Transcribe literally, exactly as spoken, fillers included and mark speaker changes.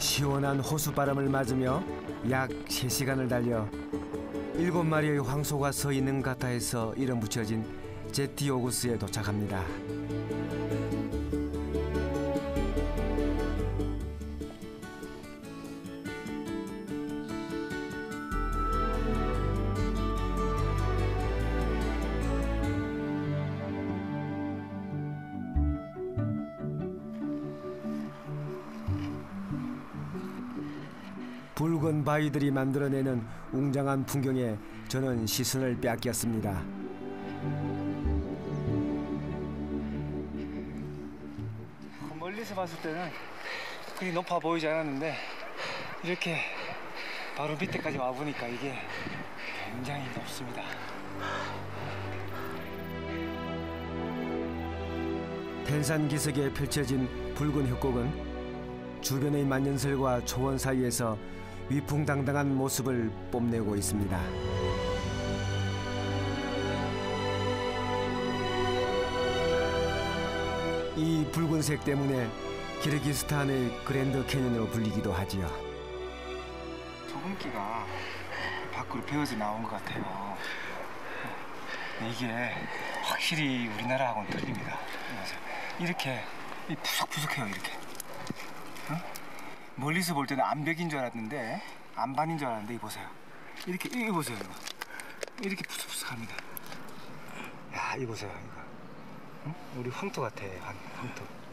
Speaker 1: 시원한 호수바람을 맞으며 약 세 시간을 달려 일곱 마리의 황소가 서 있는 가타에서 이름 붙여진 제티오구스에 도착합니다. 붉은 바위들이 만들어내는 웅장한 풍경에 저는 시선을 빼앗겼습니다.
Speaker 2: 멀리서 봤을 때는 그리 높아 보이지 않았는데 이렇게 바로 밑에까지 와보니까 이게 굉장히 높습니다.
Speaker 1: 텐산기슭에 펼쳐진 붉은 협곡은 주변의 만년설과 초원 사이에서 위풍당당한 모습을 뽐내고 있습니다. 이 붉은색 때문에 키르기스탄의 그랜드 캐년으로 불리기도 하지요.
Speaker 2: 소금기가 밖으로 배어서 나온 것 같아요. 이게 확실히 우리나라하고는 틀립니다. 이렇게 푸석푸석해요. 이렇게. 어? 멀리서 볼 때는 암벽인 줄 알았는데 암반인 줄 알았는데 이 보세요. 이렇게 이 보세요. 이거. 이렇게 푸석푸석합니다. 야, 이 보세요. 이거. 응? 우리 황토 같아. 황토.